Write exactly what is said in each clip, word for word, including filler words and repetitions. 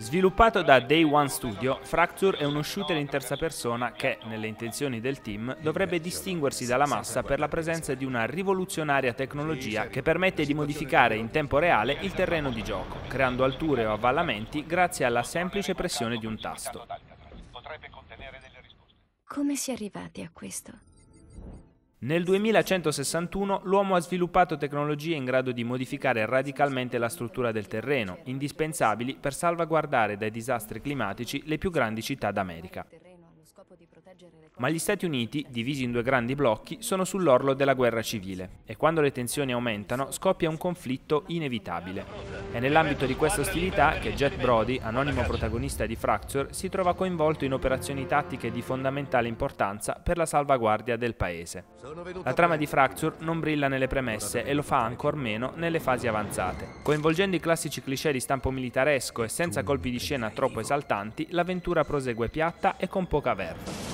Sviluppato da Day One Studio, Fracture è uno shooter in terza persona che, nelle intenzioni del team, dovrebbe distinguersi dalla massa per la presenza di una rivoluzionaria tecnologia che permette di modificare in tempo reale il terreno di gioco, creando alture o avvallamenti grazie alla semplice pressione di un tasto. Come si è arrivati a questo? Nel duemilacentosessantuno l'uomo ha sviluppato tecnologie in grado di modificare radicalmente la struttura del terreno, indispensabili per salvaguardare dai disastri climatici le più grandi città d'America. Ma gli Stati Uniti, divisi in due grandi blocchi, sono sull'orlo della guerra civile e quando le tensioni aumentano scoppia un conflitto inevitabile. È nell'ambito di questa ostilità che Jet Brody, anonimo protagonista di Fracture, si trova coinvolto in operazioni tattiche di fondamentale importanza per la salvaguardia del paese. La trama di Fracture non brilla nelle premesse e lo fa ancor meno nelle fasi avanzate. Coinvolgendo i classici cliché di stampo militaresco e senza colpi di scena troppo esaltanti, l'avventura prosegue piatta e con poca verve.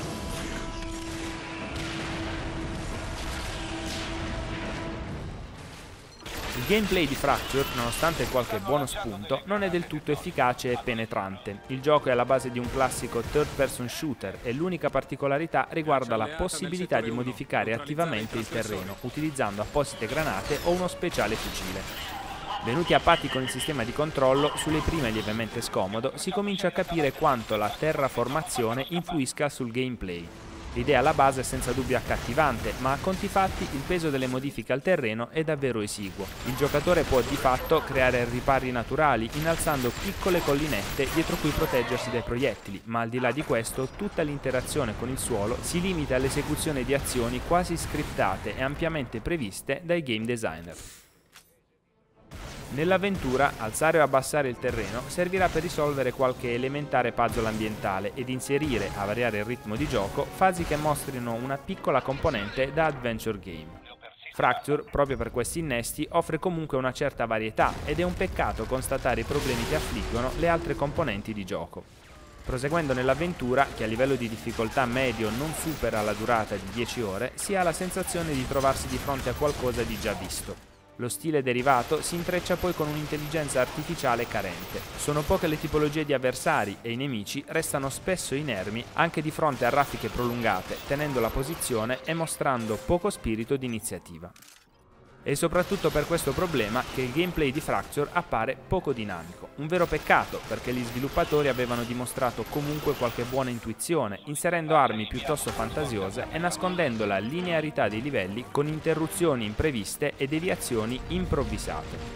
Il gameplay di Fracture, nonostante qualche buono spunto, non è del tutto efficace e penetrante. Il gioco è alla base di un classico third-person shooter e l'unica particolarità riguarda la possibilità di modificare attivamente il terreno, utilizzando apposite granate o uno speciale fucile. Venuti a patti con il sistema di controllo, sulle prime lievemente scomodo, si comincia a capire quanto la terraformazione influisca sul gameplay. L'idea alla base è senza dubbio accattivante, ma a conti fatti il peso delle modifiche al terreno è davvero esiguo. Il giocatore può di fatto creare ripari naturali, innalzando piccole collinette dietro cui proteggersi dai proiettili, ma al di là di questo tutta l'interazione con il suolo si limita all'esecuzione di azioni quasi scriptate e ampiamente previste dai game designer. Nell'avventura, alzare o abbassare il terreno servirà per risolvere qualche elementare puzzle ambientale ed inserire, a variare il ritmo di gioco, fasi che mostrino una piccola componente da adventure game. Fracture, proprio per questi innesti, offre comunque una certa varietà ed è un peccato constatare i problemi che affliggono le altre componenti di gioco. Proseguendo nell'avventura, che a livello di difficoltà medio non supera la durata di dieci ore, si ha la sensazione di trovarsi di fronte a qualcosa di già visto. Lo stile derivato si intreccia poi con un'intelligenza artificiale carente. Sono poche le tipologie di avversari e i nemici restano spesso inermi anche di fronte a raffiche prolungate, tenendo la posizione e mostrando poco spirito di iniziativa. È soprattutto per questo problema che il gameplay di Fracture appare poco dinamico. Un vero peccato, perché gli sviluppatori avevano dimostrato comunque qualche buona intuizione, inserendo armi piuttosto fantasiose e nascondendo la linearità dei livelli con interruzioni impreviste e deviazioni improvvisate.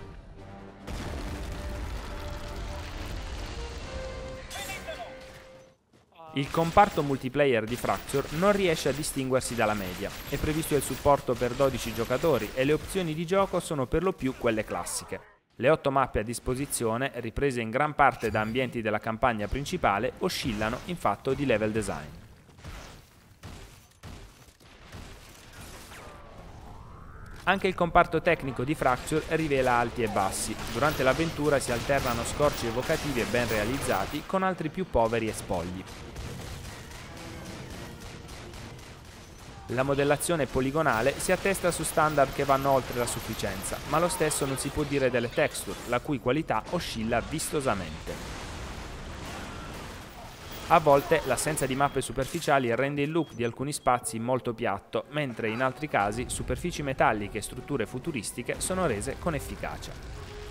Il comparto multiplayer di Fracture non riesce a distinguersi dalla media. È previsto il supporto per dodici giocatori e le opzioni di gioco sono per lo più quelle classiche. Le otto mappe a disposizione, riprese in gran parte da ambienti della campagna principale, oscillano in fatto di level design. Anche il comparto tecnico di Fracture rivela alti e bassi. Durante l'avventura si alternano scorci evocativi e ben realizzati con altri più poveri e spogli. La modellazione poligonale si attesta su standard che vanno oltre la sufficienza, ma lo stesso non si può dire delle texture, la cui qualità oscilla vistosamente. A volte l'assenza di mappe superficiali rende il look di alcuni spazi molto piatto, mentre in altri casi superfici metalliche e strutture futuristiche sono rese con efficacia.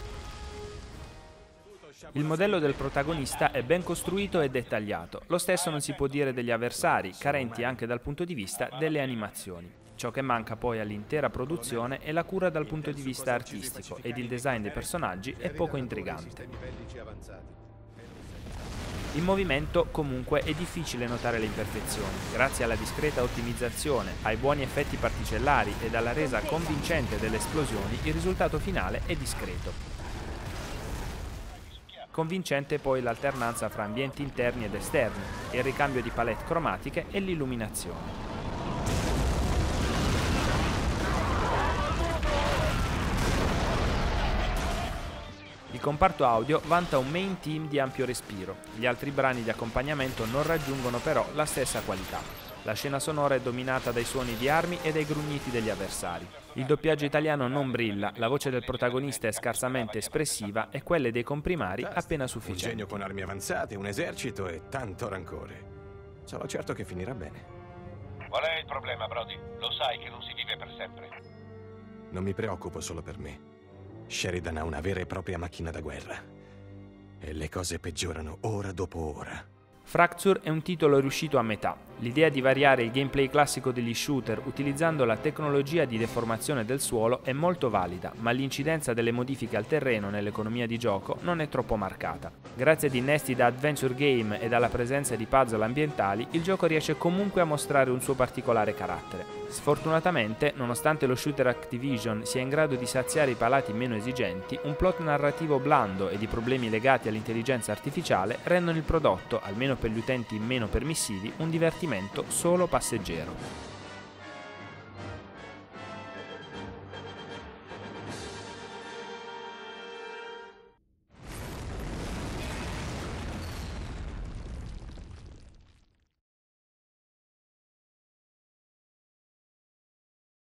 Il modello del protagonista è ben costruito e dettagliato, lo stesso non si può dire degli avversari, carenti anche dal punto di vista delle animazioni. Ciò che manca poi all'intera produzione è la cura dal punto di vista artistico ed il design dei personaggi è poco intrigante. In movimento comunque è difficile notare le imperfezioni. Grazie alla discreta ottimizzazione, ai buoni effetti particellari ed alla resa convincente delle esplosioni, il risultato finale è discreto. Convincente poi l'alternanza fra ambienti interni ed esterni, il ricambio di palette cromatiche e l'illuminazione. Il comparto audio vanta un main theme di ampio respiro, gli altri brani di accompagnamento non raggiungono però la stessa qualità. La scena sonora è dominata dai suoni di armi e dai grugniti degli avversari. Il doppiaggio italiano non brilla, la voce del protagonista è scarsamente espressiva e quelle dei comprimari appena Un sufficienti. genio con armi avanzate, un esercito e tanto rancore. Sono certo che finirà bene. Qual è il problema, Brody? Lo sai che non si vive per sempre. Non mi preoccupo solo per me. Sheridan ha una vera e propria macchina da guerra. E le cose peggiorano ora dopo ora. Fracture è un titolo riuscito a metà. L'idea di variare il gameplay classico degli shooter utilizzando la tecnologia di deformazione del suolo è molto valida, ma l'incidenza delle modifiche al terreno nell'economia di gioco non è troppo marcata. Grazie ad innesti da adventure game e alla presenza di puzzle ambientali, il gioco riesce comunque a mostrare un suo particolare carattere. Sfortunatamente, nonostante lo shooter Activision sia in grado di saziare i palati meno esigenti, un plot narrativo blando ed i problemi legati all'intelligenza artificiale rendono il prodotto, almeno per gli utenti meno permissivi, un divertimento solo passeggero.